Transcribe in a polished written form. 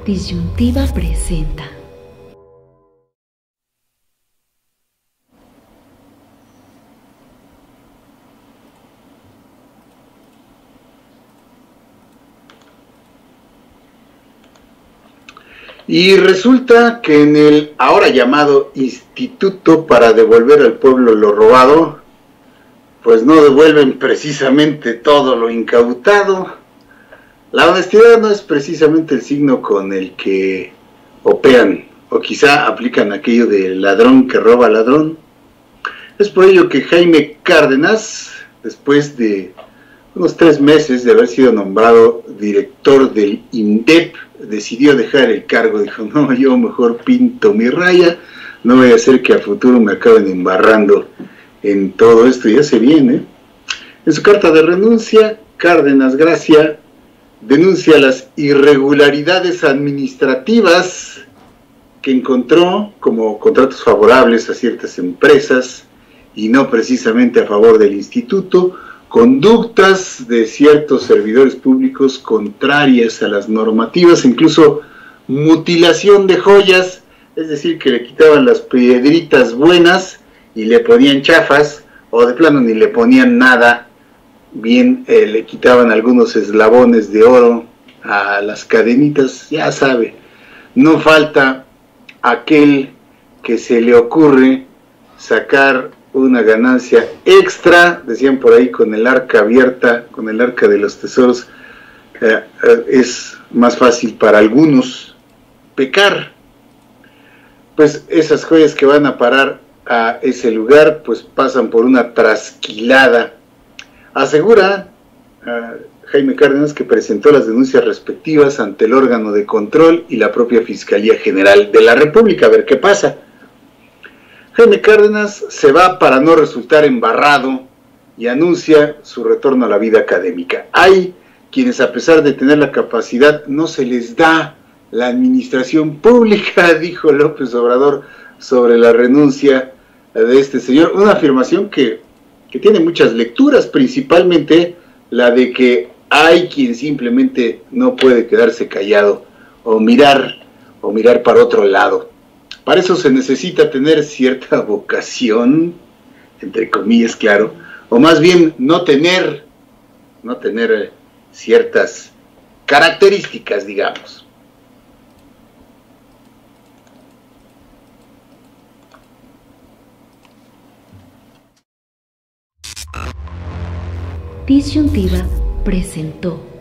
Disyuntiva presenta. Y resulta que en el ahora llamado Instituto para devolver al pueblo lo robado, pues no devuelven precisamente todo lo incautado. La honestidad no es precisamente el signo con el que operan, o quizá aplican aquello de ladrón que roba ladrón. Es por ello que Jaime Cárdenas, después de unos 3 meses de haber sido nombrado director del INDEP, decidió dejar el cargo. Dijo, no, yo mejor pinto mi raya, no voy a hacer que a futuro me acaben embarrando en todo esto. Ya se viene. En su carta de renuncia, Cárdenas Gracia denuncia las irregularidades administrativas que encontró como contratos favorables a ciertas empresas y no precisamente a favor del instituto, conductas de ciertos servidores públicos contrarias a las normativas, incluso mutilación de joyas, es decir, que le quitaban las piedritas buenas y le ponían chafas, o de plano ni le ponían nada, bien le quitaban algunos eslabones de oro a las cadenitas. Ya sabe, no falta aquel que se le ocurre sacar una ganancia extra, decían por ahí, con el arca abierta, con el arca de los tesoros. Es más fácil para algunos pecar. Pues esas joyas que van a parar a ese lugar, pues pasan por una trasquilada. Asegura Jaime Cárdenas que presentó las denuncias respectivas ante el órgano de control y la propia Fiscalía General de la República. A ver qué pasa. Jaime Cárdenas se va para no resultar embarrado y anuncia su retorno a la vida académica. Hay quienes, a pesar de tener la capacidad, no se les da la administración pública, dijo López Obrador sobre la renuncia de este señor. Una afirmación que tiene muchas lecturas, principalmente la de que hay quien simplemente no puede quedarse callado o mirar para otro lado. Para eso se necesita tener cierta vocación, entre comillas, claro, o más bien no tener ciertas características, digamos. Disyuntiva presentó.